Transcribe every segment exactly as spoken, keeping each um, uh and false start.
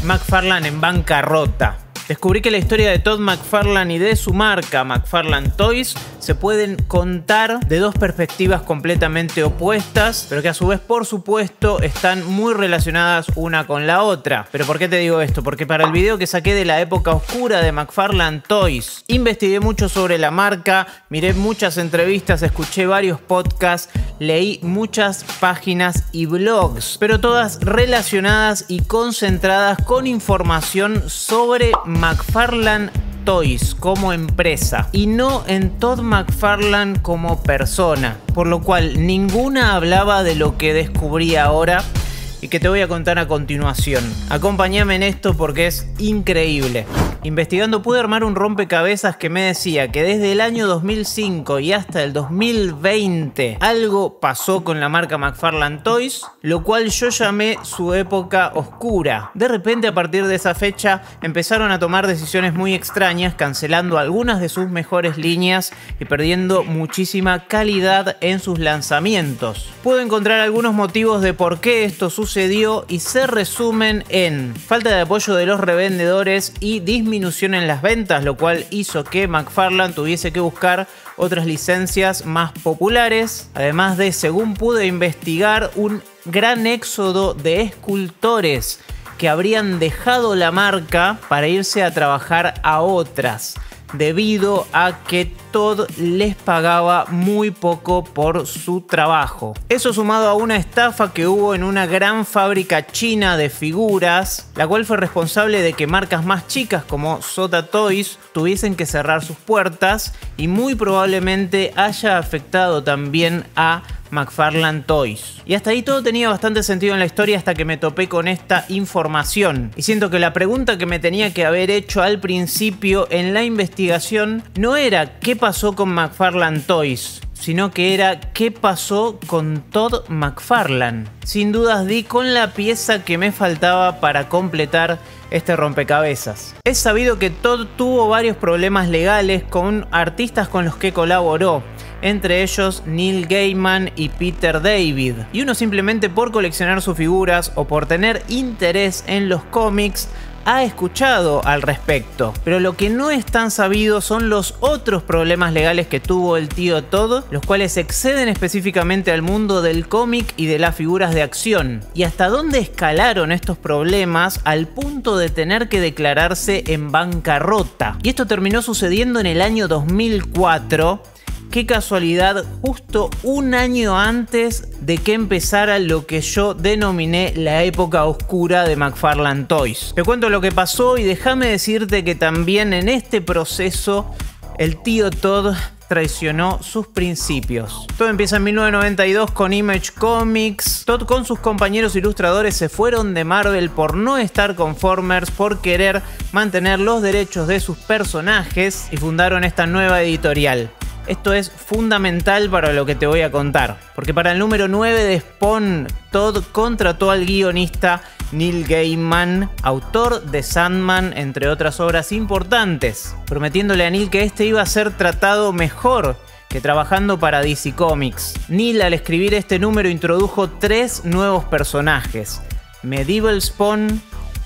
McFarlane en bancarrota. Descubrí que la historia de Todd McFarlane y de su marca McFarlane Toys se pueden contar de dos perspectivas completamente opuestas, pero que a su vez, por supuesto, están muy relacionadas una con la otra. ¿Pero por qué te digo esto? Porque para el video que saqué de la época oscura de McFarlane Toys, investigué mucho sobre la marca, miré muchas entrevistas, escuché varios podcasts, leí muchas páginas y blogs, pero todas relacionadas y concentradas con información sobre McFarlane Toys como empresa y no en Todd McFarlane como persona, por lo cual ninguna hablaba de lo que descubrí ahora y que te voy a contar a continuación. Acompáñame en esto porque es increíble. Investigando pude armar un rompecabezas que me decía que desde el año dos mil cinco y hasta el dos mil veinte algo pasó con la marca McFarlane Toys, lo cual yo llamé su época oscura. De repente, a partir de esa fecha empezaron a tomar decisiones muy extrañas, cancelando algunas de sus mejores líneas y perdiendo muchísima calidad en sus lanzamientos. Puedo encontrar algunos motivos de por qué esto sucedió y se resumen en falta de apoyo de los revendedores y disminución en las ventas, lo cual hizo que McFarlane tuviese que buscar otras licencias más populares, además de, según pude investigar, un gran éxodo de escultores que habrían dejado la marca para irse a trabajar a otras, debido a que Todd les pagaba muy poco por su trabajo. Eso sumado a una estafa que hubo en una gran fábrica china de figuras, la cual fue responsable de que marcas más chicas como Sota Toys tuviesen que cerrar sus puertas, y muy probablemente haya afectado también a McFarlane Toys. Y hasta ahí todo tenía bastante sentido en la historia hasta que me topé con esta información. Y siento que la pregunta que me tenía que haber hecho al principio en la investigación no era qué pasó con McFarlane Toys, sino que era qué pasó con Todd McFarlane. Sin dudas di con la pieza que me faltaba para completar este rompecabezas. Es sabido que Todd tuvo varios problemas legales con artistas con los que colaboró, entre ellos Neil Gaiman y Peter David, y uno simplemente por coleccionar sus figuras o por tener interés en los cómics ha escuchado al respecto. Pero lo que no es tan sabido son los otros problemas legales que tuvo el tío Todd, los cuales exceden específicamente al mundo del cómic y de las figuras de acción, y hasta dónde escalaron estos problemas al punto de tener que declararse en bancarrota. Y esto terminó sucediendo en el año dos mil cuatro. Qué casualidad, justo un año antes de que empezara lo que yo denominé la época oscura de McFarlane Toys. Te cuento lo que pasó y déjame decirte que también en este proceso el tío Todd traicionó sus principios. Todo empieza en mil novecientos noventa y dos con Image Comics. Todd con sus compañeros ilustradores se fueron de Marvel por no estar conformes, por querer mantener los derechos de sus personajes, y fundaron esta nueva editorial. Esto es fundamental para lo que te voy a contar, porque para el número nueve de Spawn, Todd contrató al guionista Neil Gaiman, autor de Sandman, entre otras obras importantes, prometiéndole a Neil que este iba a ser tratado mejor que trabajando para D C Comics. Neil, al escribir este número, introdujo tres nuevos personajes: Medieval Spawn,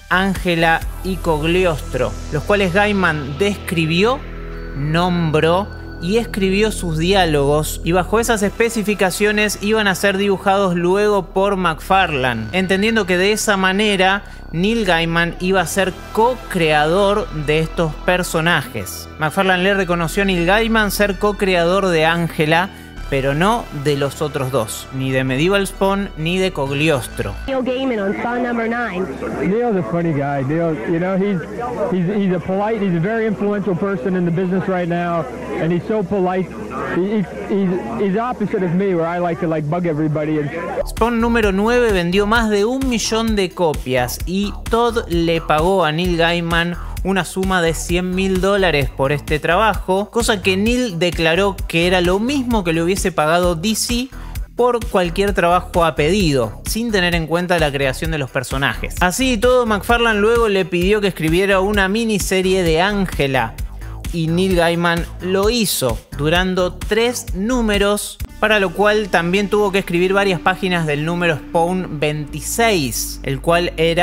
Angela y Cogliostro, los cuales Gaiman describió, nombró y escribió sus diálogos, y bajo esas especificaciones iban a ser dibujados luego por McFarlane, entendiendo que de esa manera Neil Gaiman iba a ser co-creador de estos personajes. McFarlane le reconoció a Neil Gaiman ser co-creador de Angela, pero no de los otros dos, ni de Medieval Spawn ni de Cogliostro. Neil Gaiman on Spawn number nine. Neil's a funny guy. Neil, you know, he's he's he's a polite, he's a very influential person in the business right now, and he's so polite. He, he's he's opposite of me, where I like to like bug everybody. And... Spawn número nueve vendió más de un millón de copias y Todd le pagó a Neil Gaiman una suma de cien mil dólares por este trabajo, cosa que Neil declaró que era lo mismo que le hubiese pagado D C por cualquier trabajo a pedido, sin tener en cuenta la creación de los personajes. Así y todo, McFarlane luego le pidió que escribiera una miniserie de Angela, y Neil Gaiman lo hizo, durando tres números, para lo cual también tuvo que escribir varias páginas del número Spawn veintiséis, el cual era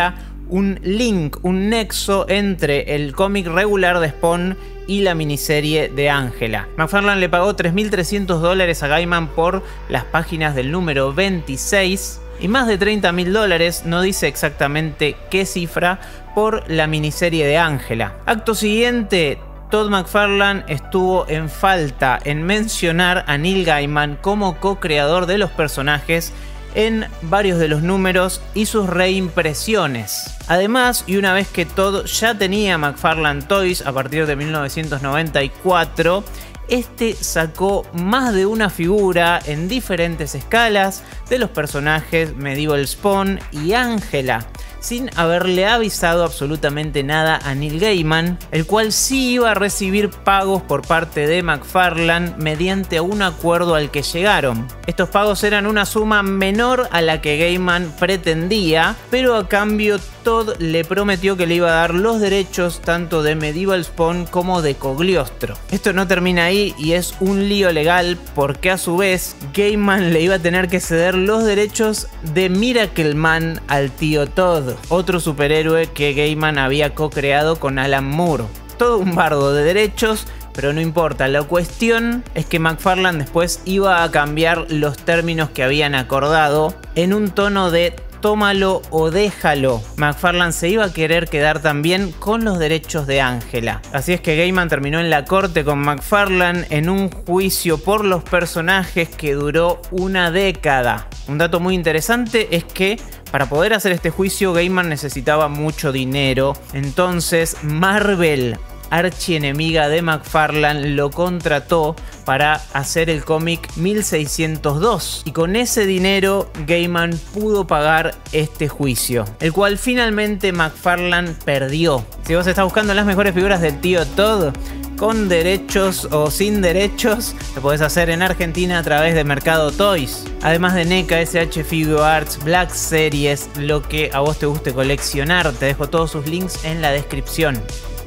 un link, un nexo entre el cómic regular de Spawn y la miniserie de Ángela. McFarlane le pagó tres mil trescientos dólares a Gaiman por las páginas del número veintiséis y más de treinta mil dólares, no dice exactamente qué cifra, por la miniserie de Ángela. Acto siguiente, Todd McFarlane estuvo en falta en mencionar a Neil Gaiman como co-creador de los personajes en varios de los números y sus reimpresiones. Además, y una vez que Todd ya tenía McFarlane Toys a partir de mil novecientos noventa y cuatro, este sacó más de una figura en diferentes escalas de los personajes Medieval Spawn y Ángela, sin haberle avisado absolutamente nada a Neil Gaiman, el cual sí iba a recibir pagos por parte de McFarlane mediante un acuerdo al que llegaron. Estos pagos eran una suma menor a la que Gaiman pretendía, pero a cambio Todd le prometió que le iba a dar los derechos tanto de Medieval Spawn como de Cogliostro. Esto no termina ahí y es un lío legal, porque a su vez Gaiman le iba a tener que ceder los derechos de Miracle Man al tío Todd, otro superhéroe que Gaiman había co-creado con Alan Moore. Todo un bardo de derechos, pero no importa, la cuestión es que McFarlane después iba a cambiar los términos que habían acordado en un tono de tómalo o déjalo. McFarlane se iba a querer quedar también con los derechos de Ángela. Así es que Gaiman terminó en la corte con McFarlane en un juicio por los personajes que duró una década. Un dato muy interesante es que para poder hacer este juicio Gaiman necesitaba mucho dinero. Entonces Marvel, archienemiga de McFarlane, lo contrató para hacer el cómic mil seiscientos dos y con ese dinero Gaiman pudo pagar este juicio, el cual finalmente McFarlane perdió. Si vos estás buscando las mejores figuras del tío Todd, con derechos o sin derechos, lo podés hacer en Argentina a través de Mercado Toys. Además de NECA, S H Figuarts, Black Series, lo que a vos te guste coleccionar. Te dejo todos sus links en la descripción.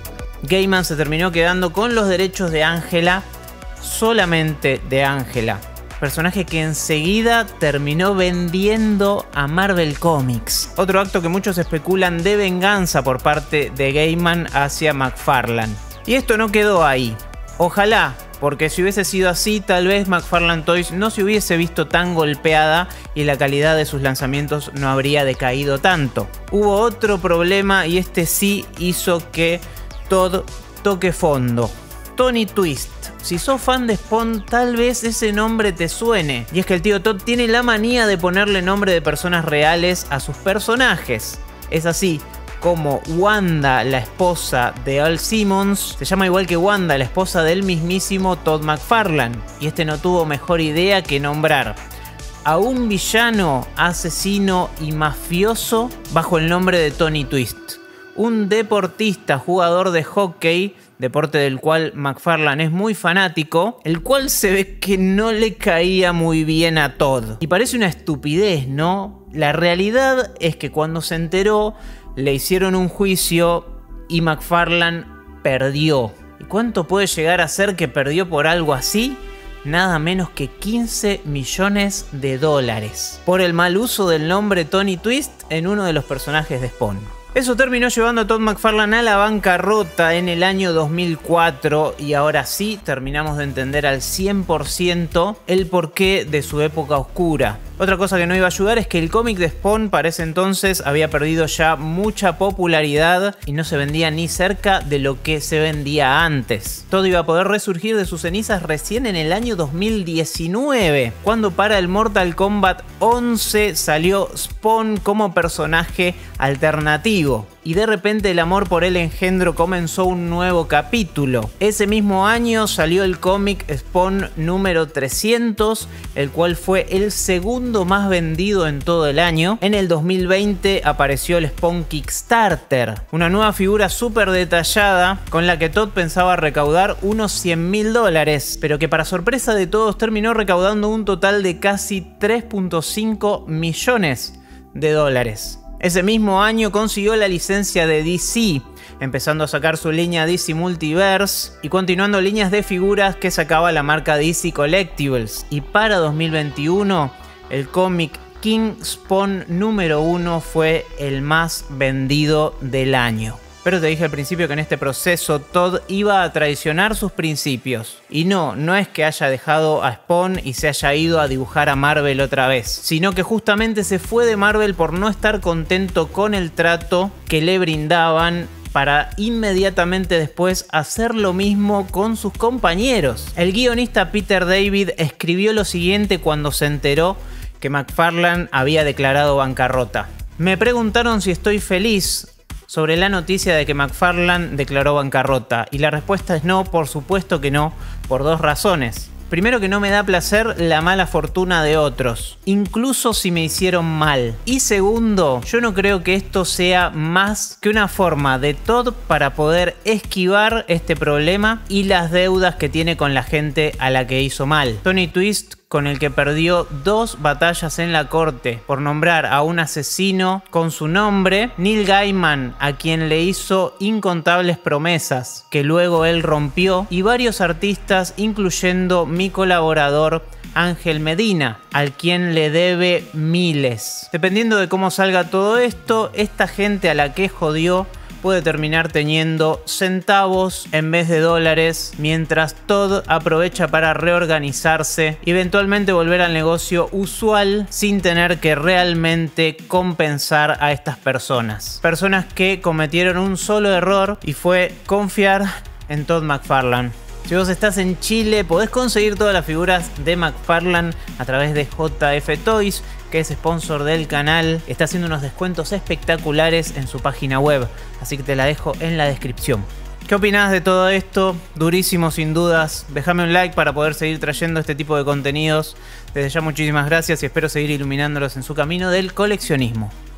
Gaiman se terminó quedando con los derechos de Ángela, solamente de Ángela, personaje que enseguida terminó vendiendo a Marvel Comics. Otro acto que muchos especulan de venganza por parte de Gaiman hacia McFarlane. Y esto no quedó ahí. Ojalá, porque si hubiese sido así, tal vez McFarlane Toys no se hubiese visto tan golpeada y la calidad de sus lanzamientos no habría decaído tanto. Hubo otro problema y este sí hizo que Todd toque fondo. Tony Twist. Si sos fan de Spawn, tal vez ese nombre te suene. Y es que el tío Todd tiene la manía de ponerle nombre de personas reales a sus personajes. Es así como Wanda, la esposa de Al Simmons, se llama igual que Wanda, la esposa del mismísimo Todd McFarlane. Y este no tuvo mejor idea que nombrar a un villano, asesino y mafioso bajo el nombre de Tony Twist. Un deportista, jugador de hockey, deporte del cual McFarlane es muy fanático, el cual se ve que no le caía muy bien a Todd. Y parece una estupidez, ¿no? La realidad es que cuando se enteró, le hicieron un juicio y McFarlane perdió. ¿Y cuánto puede llegar a ser que perdió por algo así? Nada menos que quince millones de dólares. Por el mal uso del nombre Tony Twist en uno de los personajes de Spawn. Eso terminó llevando a Todd McFarlane a la bancarrota en el año dos mil cuatro y ahora sí terminamos de entender al cien por ciento el porqué de su época oscura. Otra cosa que no iba a ayudar es que el cómic de Spawn para ese entonces había perdido ya mucha popularidad y no se vendía ni cerca de lo que se vendía antes. Todo iba a poder resurgir de sus cenizas recién en el año dos mil diecinueve, cuando para el Mortal Kombat once salió Spawn como personaje alternativo. Y de repente el amor por el engendro comenzó un nuevo capítulo. Ese mismo año salió el cómic Spawn número trescientos, el cual fue el segundo más vendido en todo el año. En el dos mil veinte apareció el Spawn Kickstarter, una nueva figura súper detallada con la que Todd pensaba recaudar unos cien mil dólares, pero que para sorpresa de todos terminó recaudando un total de casi tres punto cinco millones de dólares. Ese mismo año consiguió la licencia de D C, empezando a sacar su línea D C Multiverse y continuando líneas de figuras que sacaba la marca D C Collectibles. Y para dos mil veintiuno, el cómic King Spawn número uno fue el más vendido del año. Pero te dije al principio que en este proceso Todd iba a traicionar sus principios. Y no, no es que haya dejado a Spawn y se haya ido a dibujar a Marvel otra vez, sino que justamente se fue de Marvel por no estar contento con el trato que le brindaban, para inmediatamente después hacer lo mismo con sus compañeros. El guionista Peter David escribió lo siguiente cuando se enteró que McFarlane había declarado bancarrota. Me preguntaron si estoy feliz sobre la noticia de que McFarlane declaró bancarrota, y la respuesta es no, por supuesto que no, por dos razones. Primero, que no me da placer la mala fortuna de otros, incluso si me hicieron mal. Y segundo, yo no creo que esto sea más que una forma de Todd para poder esquivar este problema y las deudas que tiene con la gente a la que hizo mal. Tony Twist, con el que perdió dos batallas en la corte por nombrar a un asesino con su nombre, Neil Gaiman, a quien le hizo incontables promesas que luego él rompió, y varios artistas, incluyendo mi colaborador Ángel Medina, al quien le debe miles. Dependiendo de cómo salga todo esto, esta gente a la que jodió puede terminar teniendo centavos en vez de dólares, mientras Todd aprovecha para reorganizarse y eventualmente volver al negocio usual sin tener que realmente compensar a estas personas. Personas que cometieron un solo error, y fue confiar en Todd McFarlane. Si vos estás en Chile, podés conseguir todas las figuras de McFarlane a través de J F Toys, que es sponsor del canal. Está haciendo unos descuentos espectaculares en su página web, así que te la dejo en la descripción. ¿Qué opinás de todo esto? Durísimo sin dudas. Déjame un like para poder seguir trayendo este tipo de contenidos. Desde ya muchísimas gracias y espero seguir iluminándolos en su camino del coleccionismo.